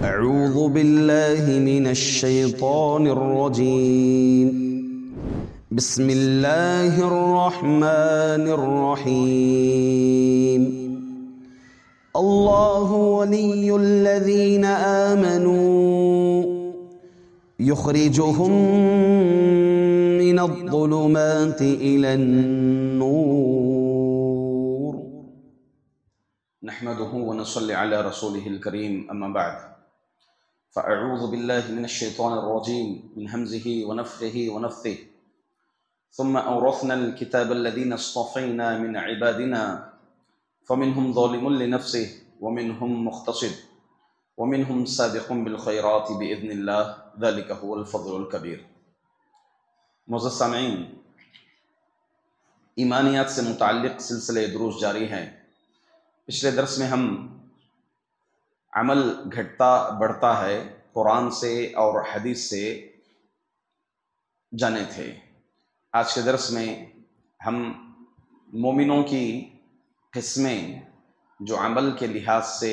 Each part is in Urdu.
أعوذ بالله من الشيطان الرجيم. بسم الله الرحمن الرحيم. الله ولي الذين آمنوا يخرجهم من الظلمات إلى النور. نحمده ونصلي على رسوله الكريم أما بعد فأعوذ بالله من الشيطان الرجيم من همزه ونفخه ونفثه. ثم أورثنا الكتاب الذين اصطفينا من عبادنا فمنهم ظالم لنفسه ومنهم مقتصد ومنهم سابق بالخيرات بإذن الله ذلك هو الفضل الكبير. معزز سامعین، ایمانیات سے متعلق سلسلے دروس جاری ہیں۔ پچھلے درس میں ہم عمل گھٹتا بڑھتا ہے قرآن سے اور حدیث سے جانے تھے۔ آج کے درس میں ہم مومنوں کی قسمیں جو عمل کے لحاظ سے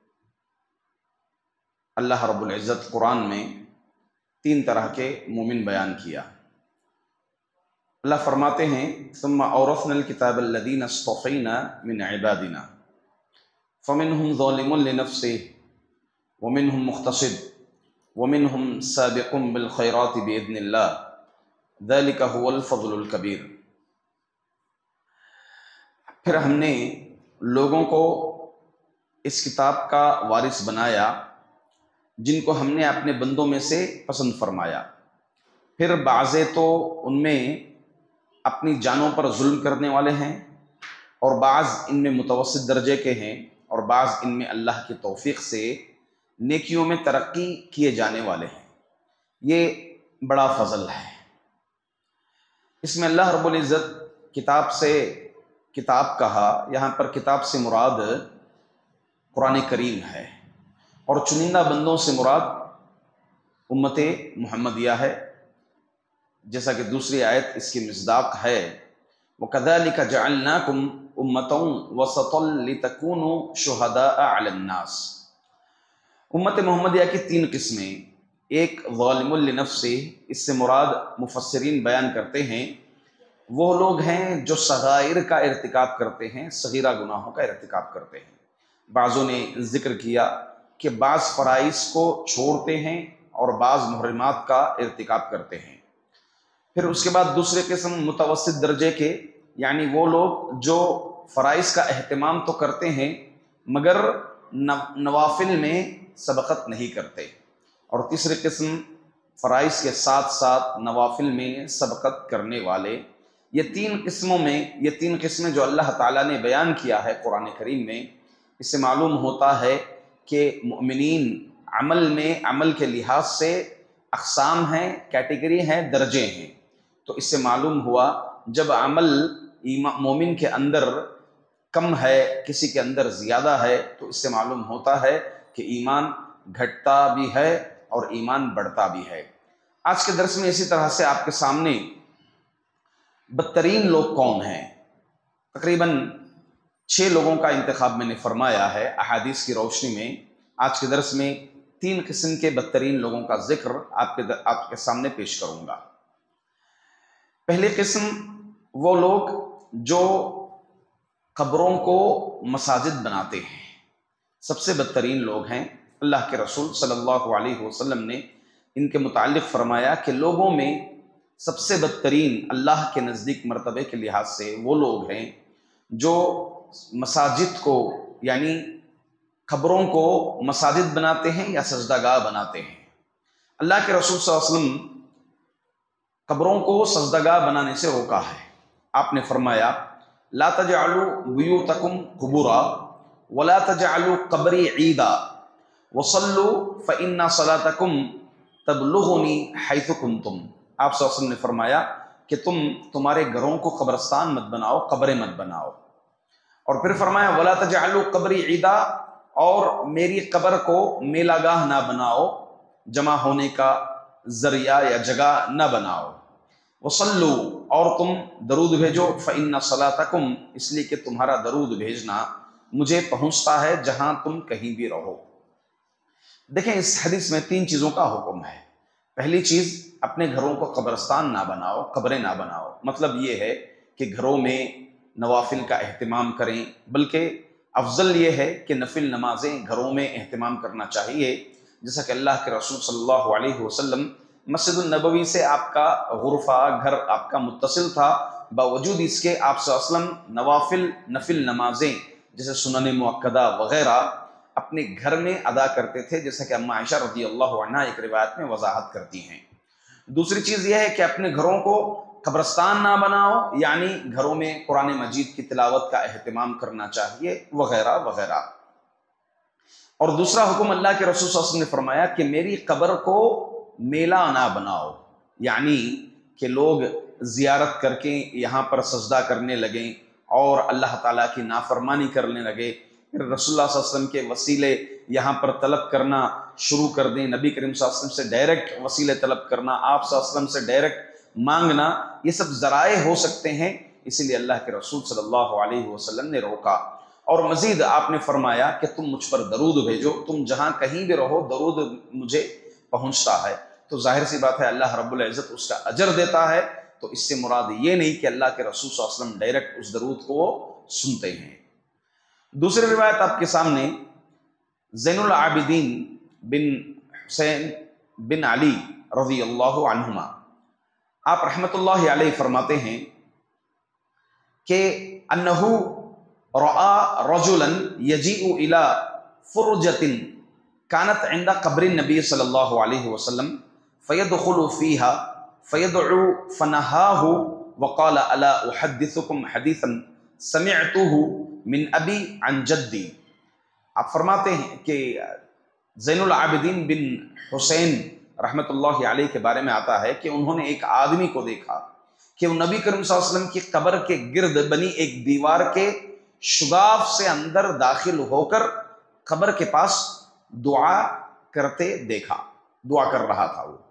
اللہ رب العزت قرآن میں 3 طرح کے مومن بیان کیا۔ اللہ فرماتے ہیں ثم اورثنا الکتاب الذین اصطفینا من عبادنا فمنهم ظالم لنفسه ومنهم مقتصد ومنهم سابق بالخيرات بإذن الله ذلك هو الفضل الكبير۔ پھر ہم نے لوگوں کو اس کتاب کا وارث بنایا جن کو ہم نے اپنے بندوں میں سے پسند فرمایا۔ پھر بعضے تو ان میں اپنی جانوں پر ظلم کرنے والے ہیں اور بعض ان میں متوسط درجے کے ہیں اور بعض ان میں اللہ کی توفیق سے نیکیوں میں ترقی کیے جانے والے ہیں۔ یہ بڑا فضل ہے۔ اس میں اللہ رب العزت کتاب سے کتاب کہا، یہاں پر کتاب سے مراد قرآن کریم ہے اور چنندہ بندوں سے مراد امت محمدیہ ہے، جیسا کہ دوسری آیت اس کی مصداق ہے وَكَذَلِكَ جَعَلْنَاكُمْ أُمَّةً وَسَطًا لِتَكُونُوا شُهَدَاءَ عَلَى النَّاسِ۔ امت محمدیہ کی 3 قسمیں، ایک ظالم لنفسہ، اس سے مراد مفسرین بیان کرتے ہیں وہ لوگ ہیں جو صغائر کا ارتکاب کرتے ہیں، صغیرہ گناہوں کا ارتکاب کرتے ہیں۔ بعضوں نے ذکر کیا کہ بعض فرائض کو چھوڑتے ہیں اور بعض محرمات کا ارتکاب کرتے ہیں۔ پھر اس کے بعد دوسرے قسم متوسط درجے کے، یعنی وہ لوگ جو فرائض کا اہتمام تو کرتے ہیں مگر نوافل میں سبقت نہیں کرتے، اور تیسری قسم فرائض کے ساتھ ساتھ نوافل میں سبقت کرنے والے۔ یہ 3 قسموں میں، یہ 3 قسمیں جو اللہ تعالیٰ نے بیان کیا ہے قرآن کریم میں، اس سے معلوم ہوتا ہے کہ مومنین عمل میں عمل کے لحاظ سے اقسام ہیں، کیٹیگری ہیں، درجے ہیں۔ تو اس سے معلوم ہوا جب عمل مومن کے اندر کم ہے، کسی کے اندر زیادہ ہے، تو اس سے معلوم ہوتا ہے کہ ایمان گھٹتا بھی ہے اور ایمان بڑھتا بھی ہے۔ آج کے درس میں اسی طرح سے آپ کے سامنے بدترین لوگ کون ہیں، تقریباً 6 لوگوں کا انتخاب میں نے فرمایا ہے احادیث کی روشنی میں۔ آج کے درس میں 3 قسم کے بدترین لوگوں کا ذکر آپ کے سامنے پیش کروں گا۔ پہلی قسم وہ لوگ جو قبروں کو مساجد بناتے ہیں، سب سے بدترین لوگ ہیں۔ اللہ کے رسول صلی اللہ علیہ وسلم نے ان کے متعلق فرمایا کہ لوگوں میں سب سے بدترین اللہ کے نزدیک مرتبے کے لحاظ سے وہ لوگ ہیں جو مساجد کو، یعنی قبروں کو مساجد بناتے ہیں یا سجدہ گاہ بناتے ہیں۔ اللہ کے رسول صلی اللہ علیہ وسلم قبروں کو سجدہ گاہ بنانے سے روکا ہے۔ آپ نے فرمایا لا تجعلوا بیوتکم قبورا ولا تجعلوا قبری عیدا وصلوا فإن صلاتکم تبلغنی حیث کنتم۔ آپ صلی اللہ علیہ وسلم نے فرمایا کہ تمہارے گھروں کو قبرستان مت بناؤ، قبریں مت بناؤ، اور پھر فرمایا ولا تجعلوا قبری عیدا، اور میری قبر کو میلہ گاہ نہ بناؤ، جمع ہونے کا ذریعہ یا جگہ نہ بناؤ۔ وصلو، اور تم درود بھیجو، فإن صلاتکم، اس لیے کہ تمہارا درود بھیجنا مجھے پہنچتا ہے جہاں تم کہیں بھی رہو۔ دیکھیں اس حدیث میں 3 چیزوں کا حکم ہے۔ پہلی چیز، اپنے گھروں کو قبرستان نہ بناؤ، قبریں نہ بناؤ۔ مطلب یہ ہے کہ گھروں میں نوافل کا اہتمام کریں، بلکہ افضل یہ ہے کہ نفل نمازیں گھروں میں اہتمام کرنا چاہیے، جیسا کہ اللہ کے رسول صلی اللہ علیہ وسلم مسجد النبوی سے آپ کا غرفہ، گھر آپ کا متصل تھا، باوجود اس کے آپ صلی اللہ علیہ وسلم نفل نمازیں جیسے سنن مؤکدہ وغیرہ اپنے گھر میں ادا کرتے تھے، جیسا کہ اماں عائشہ رضی اللہ عنہا ایک روایت میں وضاحت کرتی ہیں۔ دوسری چیز یہ ہے کہ اپنے گھروں کو قبرستان نہ بناؤ، یعنی گھروں میں قرآن مجید کی تلاوت کا اہتمام کرنا چاہیے وغیرہ وغیرہ۔ اور دوسرا حکم اللہ کے رسول صلی اللہ علیہ وسلم نے فرمایا کہ میری قبر کو میلہ نہ بناؤ، یعنی کہ لوگ زیارت کر کے یہاں پر سجدہ کرنے لگیں اور اللہ تعالیٰ کی نافرمانی کرنے لگے، پھر رسول اللہ صلی اللہ علیہ وسلم کے وسیلے یہاں پر طلب کرنا شروع کر دیں، نبی کریم صلی اللہ علیہ وسلم سے ڈائریکٹ وسیلے طلب کرنا، آپ صلی اللہ علیہ وسلم سے ڈائریکٹ مانگنا، یہ سب ذرائع ہو سکتے ہیں، اسی لیے اللہ کے رسول صلی اللہ علیہ وسلم نے روکا۔ اور مزید آپ نے فرمایا کہ تم مجھ پر درود بھیجو، تم جہاں کہیں بھی رہو درود مجھے پہنچتا ہے۔ تو ظاہر سی بات ہے اللہ رب العزت اس کا اجر دیتا ہے، تو اس سے مراد یہ نہیں کہ اللہ کے رسول صلی اللہ علیہ وسلم ڈائریکٹ اس درود کو سنتے ہیں۔ دوسری روایت آپ کے سامنے زین العابدین بن حسین بن علی رضی اللہ عنہما، آپ رحمت اللہ علیہ فرماتے ہیں کہ انہو رأى رجلا يجيء الى فرجة كانت عند قبر النبي صلی اللہ علیہ وسلم فيدخل فيها فيدعو فنهاه وقال الا احدثكم حديثا سمعته من ابي عن جدي۔ آپ فرماتے ہیں کہ زین العابدین بن حسین رحمت اللہ علیہ کے بارے میں آتا ہے کہ انہوں نے ایک آدمی کو دیکھا کہ وہ نبی کریم صلی اللہ علیہ وسلم کی قبر کے گرد بنی ایک دیوار کے شگاف سے اندر داخل ہو کر قبر کے پاس دعا کرتے دیکھا، دعا کر رہا تھا وہ۔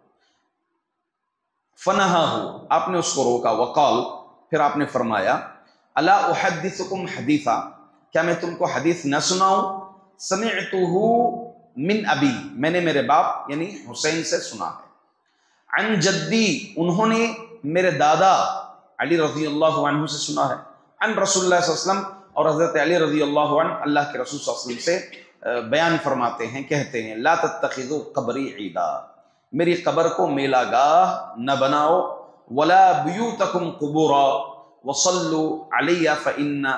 فنہاہ، آپ نے اس کو روکا، وقال، پھر آپ نے فرمایا الا احدثکم حدیثا، کیا میں تم کو حدیث نہ سناؤں؟ سمعتہ من ابی، میں نے میرے باپ یعنی حسین سے سنا ہے، عن جدی، انہوں نے میرے دادا علی رضی اللہ عنہ سے سنا ہے، عن رسول اللہ صلی اللہ علیہ وسلم، اور حضرت علی رضی اللہ عنہ اللہ کے رسول صلی اللہ علیہ وسلم سے بیان فرماتے ہیں، کہتے ہیں لا تتخذوا قبری عیدا، میری قبر کو میلہ گاہ نہ بناؤ، ولا بیوتکم قبورا وصلوا علی فإن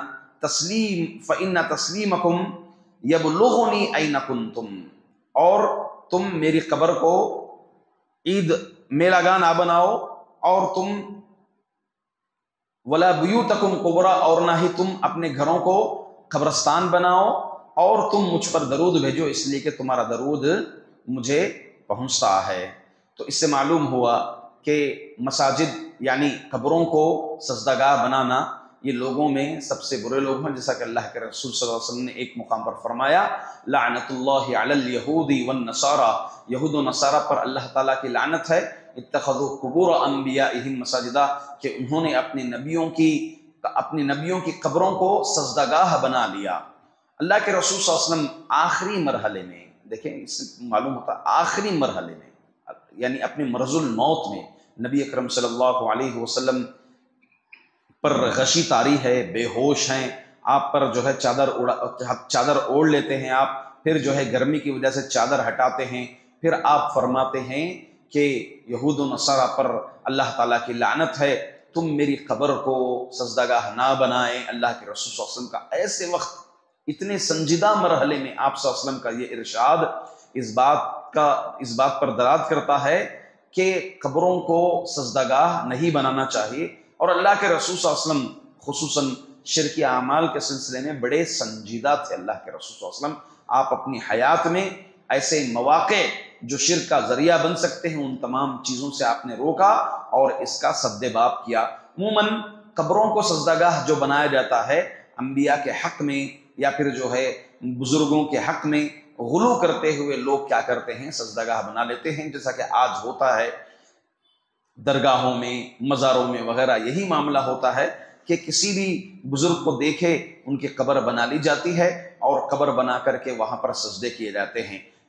تسلیمکم یبلغنی این کنتم، اور تم میری قبر کو عید میلہ گاہ نہ بناؤ، اور تم ولا بیوتکم قبرا، اور نہ ہی تم اپنے گھروں کو قبرستان بناؤ، اور تم مجھ پر درود بھیجو اس لیے کہ تمہارا درود مجھے پہنچتا ہے۔ تو اس سے معلوم ہوا کہ مساجد یعنی قبروں کو سجدہ گاہ بنانا یہ لوگوں میں سب سے برے لوگ ہیں، جیسا کہ اللہ کے رسول صلی اللہ علیہ وسلم نے ایک مقام پر فرمایا لعنت اللہ علی الیہود والنصارى، یہود و نصارہ پر اللہ تعالیٰ کی لعنت ہے، اتخذوا قبور انبیائہم مساجدہ، کہ انہوں نے اپنی نبیوں کی قبروں کو سجدہ گاہ بنا لیا۔ اللہ کے رسول صلی اللہ علیہ وسلم آخری مرحلے میں، دیکھیں اس سے معلوم ہوتا ہے آخری مرحلے میں یعنی اپنے مرض الموت میں نبی اکرم صلی اللہ علیہ وسلم پر غشی طاری ہے، بے ہوش ہیں، آپ پر جو ہے چادر اوڑھ لیتے ہیں آپ، پھر جو ہے گرمی کی وجہ سے چادر ہٹاتے ہیں، پھر آپ فرماتے ہیں کہ یہود و نصارہ پر اللہ تعالیٰ کی لعنت ہے، تم میری قبر کو سجدہ گاہ نہ بنائیں۔ اللہ کے رسول صلی اللہ علیہ وسلم کا ایسے وقت اتنے سنجیدہ مرحلے میں آپ صلی اللہ علیہ وسلم کا یہ ارشاد اس بات پر دلالت کرتا ہے کہ قبروں کو سجدہ گاہ نہیں بنانا چاہیے، اور اللہ کے رسول صلی اللہ علیہ وسلم خصوصاً شرکی اعمال کے سلسلے میں بڑے سنجیدہ تھے۔ اللہ کے رسول صلی اللہ علیہ وسلم آپ اپنی حیات میں ایسے مواقع جو شرک کا ذریعہ بن سکتے ہیں ان تمام چیزوں سے آپ نے روکا اور اس کا سد باب کیا۔ عموماً قبروں کو سجدہ گاہ جو بنایا جاتا ہے انبیاء کے حق میں یا پھر جو ہے بزرگوں کے حق میں غلو کرتے ہوئے لوگ کیا کرتے ہیں، سجدہ گاہ بنا لیتے ہیں، جیسا کہ آج ہوتا ہے درگاہوں میں، مزاروں میں وغیرہ۔ یہی معاملہ ہوتا ہے کہ کسی بھی بزرگ کو دیکھے ان کی قبر بنا لی جاتی ہے اور قبر بنا کر کے وہاں پر سجدے کیے جاتے ہیں۔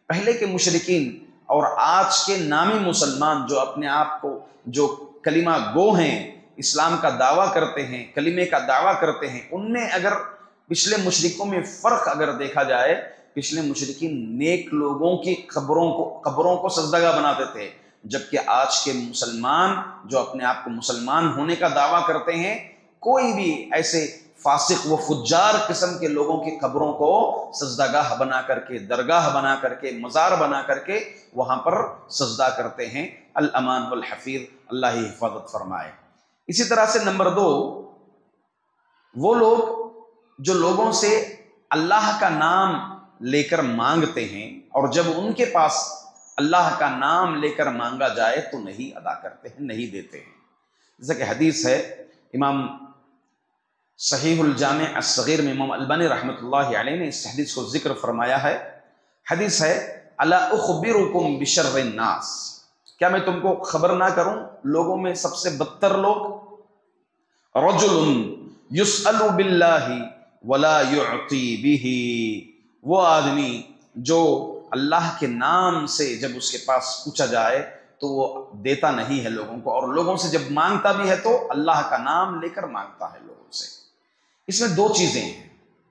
پہلے کے مشرکین اور آج کے نامی مسلمان جو اپنے آپ کو جو کلمہ گو ہیں، اسلام کا دعویٰ کرتے ہیں، کلمے کا دعویٰ کرتے ہیں، ان میں اگر پچھلے مشرکوں میں فرق اگر دیکھا جائے، پچھلے مشرکین نیک لوگوں کی قبروں کو سجدہ بناتے تھے، جبکہ آج کے مسلمان جو اپنے آپ کو مسلمان ہونے کا دعویٰ کرتے ہیں، کوئی بھی ایسے فاسق و فجار قسم کے لوگوں کی قبروں کو سجدہ گاہ بنا کر کے، درگاہ بنا کر کے، مزار بنا کر کے وہاں پر سجدہ کرتے ہیں۔ الامان والحفیظ، اللہ ہی حفاظت فرمائے۔ اسی طرح سے نمبر 2، وہ لوگ جو لوگوں سے اللہ کا نام لے کر مانگتے ہیں اور جب ان کے پاس اللہ کا نام لے کر مانگا جائے تو نہیں ادا کرتے ہیں، نہیں دیتے ہیں۔ جیسا کہ حدیث ہے، امام صحیح الجامع الصغیر میں امام البانی رحمۃ اللہ علیہ نے اس حدیث کو ذکر فرمایا ہے۔ حدیث ہے، الا اخبرکم بشر الناس، کیا میں تم کو خبر نہ کروں لوگوں میں سب سے بدتر لوگ؟ رجل یسأل باللہ ولا یعطی بہ، وہ آدمی جو اللہ کے نام سے جب اس کے پاس پوچھا جائے تو وہ دیتا نہیں ہے لوگوں کو، اور لوگوں سے جب مانگتا بھی ہے تو اللہ کا نام لے کر مانگتا ہے لوگوں سے۔ اس میں 2 چیزیں ہیں۔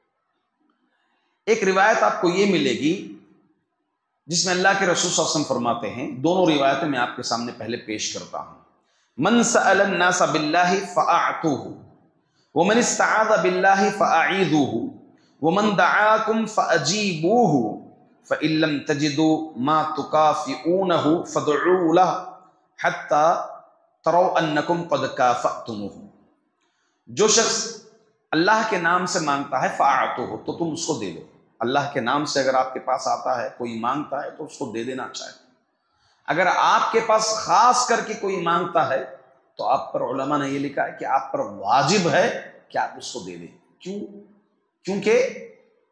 ایک روایت آپ کو یہ ملے گی جس میں اللہ کے رسول صلی اللہ علیہ وسلم فرماتے ہیں، دونوں روایتیں میں آپ کے سامنے پہلے پیش کرتا ہوں۔ من سأل الناس باللہ فأعطوہ، ومن استعاذ باللہ فأعیذوہ، ومن دعاکم فأجیبوہ، فإن لم تجدوا ما تکافئونہ فادعوا لہ حتی تروا انکم قد کافأتموہ۔ جو شخص اللہ کے نام سے مانگتا ہے فأعطوہ، تو تم اس کو دے دو۔ اللہ کے نام سے اگر آپ کے پاس آتا ہے، کوئی مانگتا ہے تو اس کو دے دینا چاہیے۔ اگر آپ کے پاس خاص کر کے کوئی مانگتا ہے تو آپ پر علماء نے یہ لکھا ہے کہ آپ پر واجب ہے کہ آپ اس کو دے دیں۔ کیوں؟ کیونکہ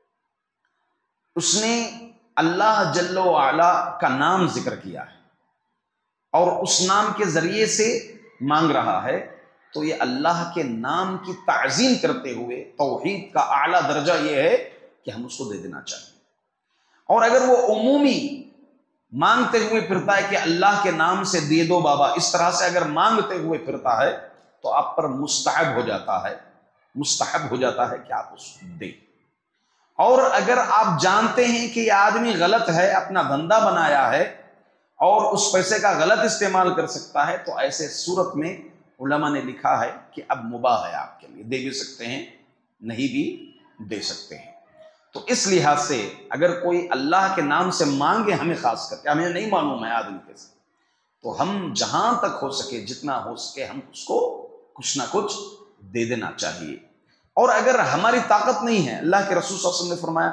اس نے اللہ جل وعلا کا نام ذکر کیا ہے اور اس نام کے ذریعے سے مانگ رہا ہے، تو یہ اللہ کے نام کی تعظیم کرتے ہوئے توحید کا اعلیٰ درجہ یہ ہے کہ ہم اس کو دے دینا چاہیے۔ اور اگر وہ عمومی مانگتے ہوئے پھرتا ہے کہ اللہ کے نام سے دے دو بابا، اس طرح سے اگر مانگتے ہوئے پھرتا ہے تو آپ پر مستحب ہو جاتا ہے کہ آپ اس کو دیں۔ اور اگر آپ جانتے ہیں کہ یہ آدمی غلط ہے، اپنا دھندا بنایا ہے اور اس پیسے کا غلط استعمال کر سکتا ہے، تو ایسے صورت میں علماء نے لکھا ہے کہ اب مباح ہے آپ کے لیے، دے بھی سکتے ہیں، نہیں بھی دے سکتے ہیں۔ تو اس لحاظ سے اگر کوئی اللہ کے نام سے مانگے، ہمیں خاص کر کے، ہمیں نہیں معلوم ہے آدمی کیسے، تو ہم جہاں تک ہو سکے، جتنا ہو سکے، ہم اس کو کچھ نہ کچھ دے دینا چاہیے۔ اور اگر ہماری طاقت نہیں ہے، اللہ کے رسول صلی اللہ علیہ وسلم نے فرمایا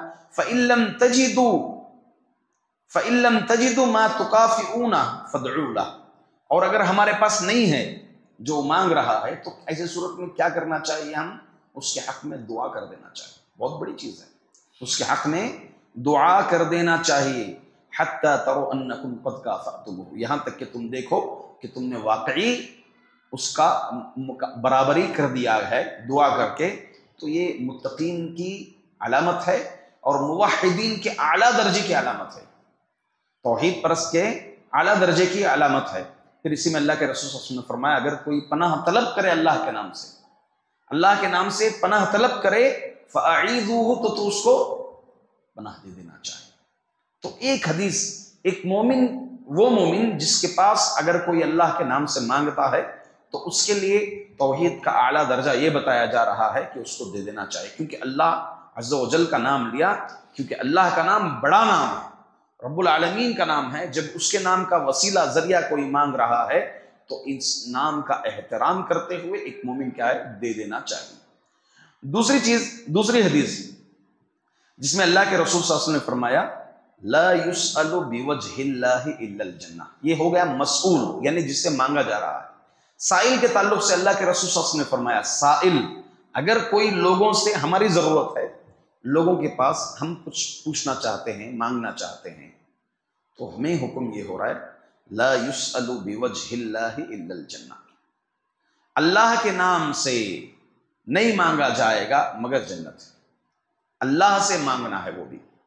فَإِن لَّمْ تَجِدُوا مَا تُكَافِئُونَ فَادْعُوا لَهُ، اور اگر ہمارے پاس نہیں ہے جو مانگ رہا ہے تو ایسے صورت میں کیا کرنا چاہیے؟ ہم اس کے حق میں دعا کر دینا چاہیے۔ بہت بڑی چیز ہے، اس کے حق میں دعا کر دینا چاہیے۔ حَتَّى تَرَوْا أَنَّكُمْ قَدْ كَافَأْتُمُوهُ، یہاں تک کہ تم دیکھو کہ تم نے واقعی اس کا برابری کر دیا ہے دعا کر کے۔ تو یہ متقین کی علامت ہے اور موحدین کے اعلیٰ درجے کی علامت ہے، توحید پرست کے اعلیٰ درجے کی علامت ہے۔ پھر اسی میں اللہ کے رسول صلی اللہ علیہ وسلم نے فرمایا، اگر کوئی پناہ طلب کرے اللہ کے نام سے، اللہ کے نام سے پناہ طلب کرے، فَأَعِيذُوهُ، تو اس کو پناہ دے دینا چاہیے۔ تو ایک حدیث، ایک مومن، وہ مومن جس کے پاس اگر کوئی اللہ کے نام سے مانگتا ہے تو اس کے لیے توحید کا اعلیٰ درجہ یہ بتایا جا رہا ہے کہ اس کو دے دینا چاہیے، کیونکہ اللہ عز و جل کا نام لیا، کیونکہ اللہ کا نام بڑا نام ہے، رب العالمین کا نام ہے۔ جب اس کے نام کا وسیلہ، ذریعہ کوئی مانگ رہا ہے تو اس نام کا احترام کرتے ہوئے ایک مومن کیا ہے؟ دے دینا چاہیے۔ دوسری چیز، دوسری حدیث جس میں اللہ کے رسول صلی اللہ علیہ وسلم نے فرمایا، لا يسأل بوجہ اللہ الا الجنہ، یہ ہو گیا مسئول، یعنی جس سے مانگا جا رہا ہے۔ سائل کے تعلق سے اللہ کے رسول صلی اللہ علیہ وسلم نے فرمایا، سائل، اگر کوئی لوگوں سے، ہماری ضرورت ہے، لوگوں کے پاس ہم کچھ پوچھنا چاہتے ہیں، مانگنا چاہتے ہیں، تو ہمیں حکم یہ ہو رہا ہے، لا يسأل بوجہ اللہ الا الجنہ، اللہ کے نام سے نہیں مانگا جائے گا مگر جنت۔ اللہ سے مانگنا ہے وہ بھی،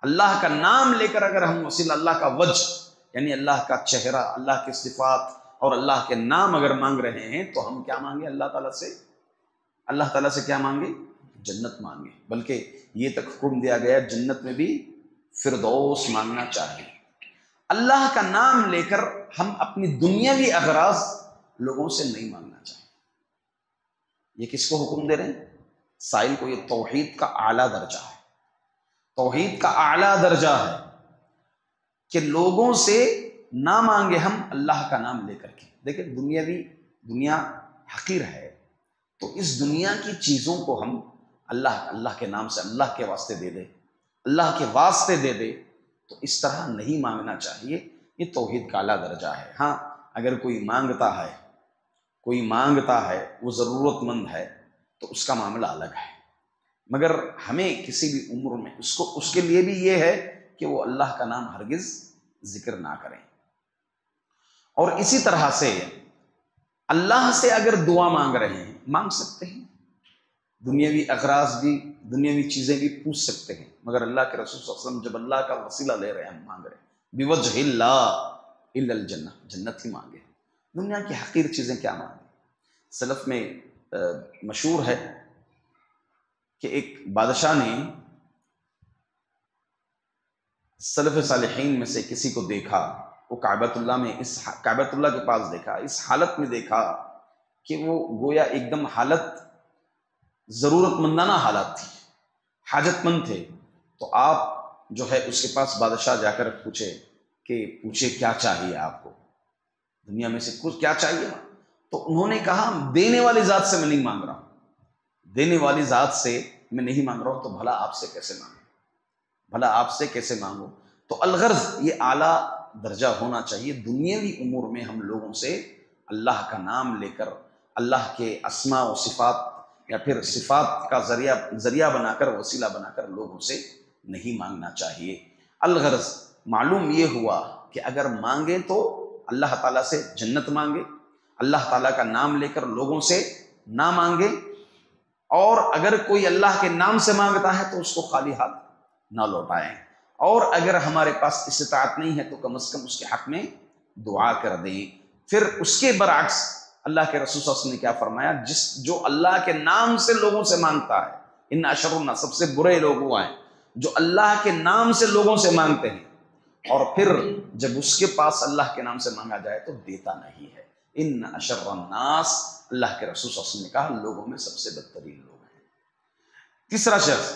اللہ کا نام لے کر اگر ہم وسیلہ، اللہ کا وجہ یعنی اللہ کا چہرہ، اللہ کے صفات اور اللہ کے نام اگر مانگ رہے ہیں تو ہم کیا مانگے اللہ تعالیٰ سے؟ اللہ تعالیٰ سے کیا مانگے؟ جنت مانگے۔ بلکہ یہ تک حکم دیا گیا جنت میں بھی فردوس مانگنا چاہیے۔ اللہ کا نام لے کر ہم اپنی دنیاوی اغراض لوگوں سے نہیں مانگنا چاہیے۔ یہ کس کو حکم دے رہے ہیں؟ سائل کو۔ یہ توحید کا اعلیٰ درجہ ہے، توحید کا اعلیٰ درجہ ہے کہ لوگوں سے نہ مانگے ہم اللہ کا نام لے کر کے۔ دیکھیں دنیا حقیر ہے، تو اس دنیا کی چیزوں کو ہم اللہ کے نام سے، اللہ کے واسطے دے دے، اللہ کے واسطے دے دے، تو اس طرح نہیں مانگنا چاہیے۔ یہ توحید کا اعلیٰ درجہ ہے۔ ہاں اگر کوئی مانگتا ہے وہ ضرورت مند ہے تو اس کا معاملہ الگ ہے، مگر ہمیں کسی بھی عمر میں اس کے لیے بھی یہ ہے کہ وہ اللہ کا نام ہرگز ذکر نہ کریں۔ اور اسی طرح سے اللہ سے اگر دعا مانگ رہے ہیں، مانگ سکتے ہیں، دنیاوی اغراض بھی، دنیاوی چیزیں بھی پوچھ سکتے ہیں، مگر اللہ کے رسول صلی اللہ علیہ وسلم جب اللہ کا وسیلہ لے رہے ہیں، ہم مانگ رہے ہیں بوجہ اللہ الا الجنہ، جنت ہی مانگے، دنیا کی حقیر چیزیں کیا مانگے۔ سلف میں مشہور ہے کہ ایک بادشاہ نے سلف صالحین میں سے کسی کو دیکھا، وہ کعبۃ اللہ کے پاس دیکھا، اس حالت میں دیکھا کہ وہ گویا ایک دم حالت ضرورت مندانہ حالات تھی، حاجت مند تھے۔ تو آپ جو ہے اس کے پاس بادشاہ جا کر پوچھے کیا چاہیے آپ کو، دنیا میں سے کچھ کیا چاہیے؟ تو انہوں نے کہا دینے والی ذات سے میں نہیں مانگ رہا ہوں، دینے والی ذات سے میں نہیں مانگ رہا ہوں، تو بھلا آپ سے کیسے مانگوں؟ تو الغرض یہ اعلیٰ درجہ ہونا چاہیے۔ دنیاوی امور میں ہم لوگوں سے اللہ کا نام لے کر، اللہ کے اسماء و صفات یا پھر صفات کا ذریعہ بنا کر، وسیلہ بنا کر لوگوں سے نہیں مانگنا چاہیے۔ الغرض معلوم یہ ہوا کہ اگر مانگیں تو اللہ تعالیٰ سے جنت مانگے، اللہ تعالیٰ کا نام لے کر لوگوں سے نہ مانگے، اور اگر کوئی اللہ کے نام سے مانگتا ہے تو اس کو خالی ہاتھ نہ لوٹائیں، اور اگر ہمارے پاس استطاعت نہیں ہے تو کم از کم اس کے حق میں دعا کر دیں۔ پھر اس کے برعکس اللہ کے رسول صلی اللہ علیہ وسلم نے کیا فرمایا؟ جو اللہ کے نام سے لوگوں سے مانگتا ہے، ان اشر الناس، سب سے برے لوگ وہ ہیں جو اللہ کے نام سے لوگوں سے مانگتے ہیں اور پھر جب اس کے پاس اللہ کے نام سے مانگا جائے تو دیتا نہیں ہے۔ ان اشر الناس، اللہ کے رسول صلی اللہ علیہ وسلم نے کہا لوگوں میں سب سے بدترین لوگ ہیں۔ تیسرا شخص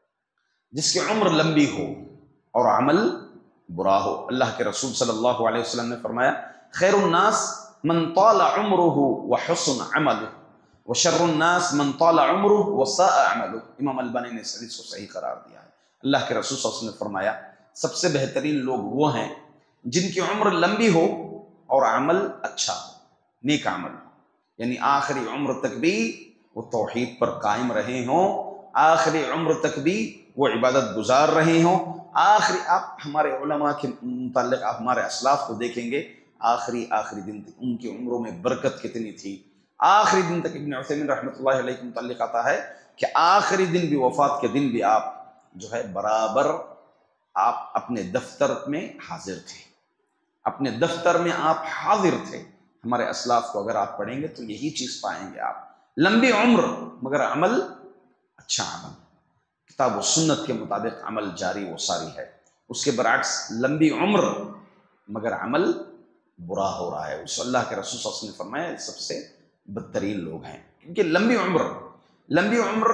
جس کی عمر لمبی ہو اور عمل برا ہو۔ اللہ کے رسول صلی اللہ علیہ وسلم نے فرمایا خیر الناس من طال عمره وحسن عمله وشر الناس من طال عمره وساء عمله۔ امام البانی نے اس حدیث کو صحیح قرار دیا ہے۔ اللہ کے رسول صلی اللہ علیہ وسلم نے فرمایا سب سے بہترین لوگ وہ ہیں جن کی عمر لمبی ہو اور عمل اچھا ہو، نیک عمل ہو، یعنی آخری عمر تک بھی وہ توحید پر قائم رہے ہوں، آخری عمر تک بھی وہ عبادت گزار رہے ہوں۔ آپ ہمارے علماء کے متعلق آپ ہمارے اسلاف کو دیکھیں گے، آخری دن تک ان کی عمروں میں برکت کتنی تھی۔ آخری دن تک ابن عثیمین رحمۃ اللہ علیہ کے متعلق آتا ہے کہ آخری دن بھی، وفات کے دن بھی آپ جو ہے برابر آپ اپنے دفتر میں حاضر تھے، اپنے دفتر میں آپ حاضر تھے۔ ہمارے اسلاف کو اگر آپ پڑھیں گے تو یہی چیز پائیں گے آپ، لمبی عمر مگر عمل اچھا عمل، کتاب و سنت کے مطابق عمل جاری و ساری ہے۔ اس کے برعکس لمبی عمر مگر عمل برا ہو رہا ہے، اس اللہ کے رسول صلی اللہ علیہ وسلم نے فرمایا سب سے بدترین لوگ ہیں۔ کیونکہ لمبی عمر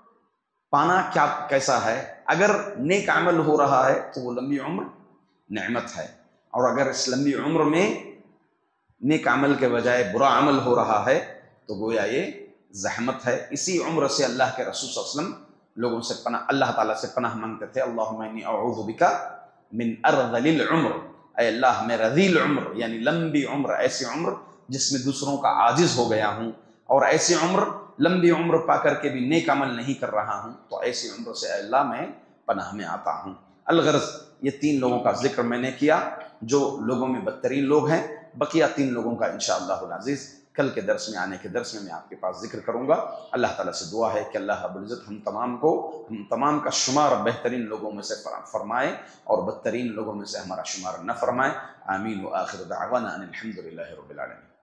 پانا کیسا ہے؟ اگر نیک عمل ہو رہا ہے تو وہ لمبی عمر نعمت ہے، اور اگر اس لمبی عمر میں نیک عمل کے بجائے برا عمل ہو رہا ہے تو گویا یہ زحمت ہے۔ اسی عمر سے اللہ کے رسول صلی اللہ علیہ وسلم لوگوں سے اللہ تعالیٰ سے پناہ مانگتے تھے، اللہم انی اعوذ بک من ارذل العمر، اے اللہ میں رذیل عمر یعنی لمبی عمر، ایسی عمر جس میں دوسروں کا عاجز ہو گیا ہوں، اور ایسی عمر لمبی عمر پا کر کے بھی نیک عمل نہیں کر رہا ہوں، تو ایسی عمر سے اے اللہ میں پناہ میں آتا ہوں۔ الغرض یہ 3 لوگوں کا ذکر میں نے کیا جو لوگوں میں بدترین لوگ ہیں، بقیہ 3 لوگوں کا انشاءاللہ العزیز کل کے درس میں آنے کے درس میں آپ کے پاس ذکر کروں گا۔ اللہ تعالیٰ سے دعا ہے کہ اللہ رب العزت ہم تمام کا شمار بہترین لوگوں میں سے فرمائے اور بدترین لوگوں میں سے ہمارا شمار نہ فرمائے۔ آمین۔ وآخر دعوانا ان الحمد للہ رب العالمین۔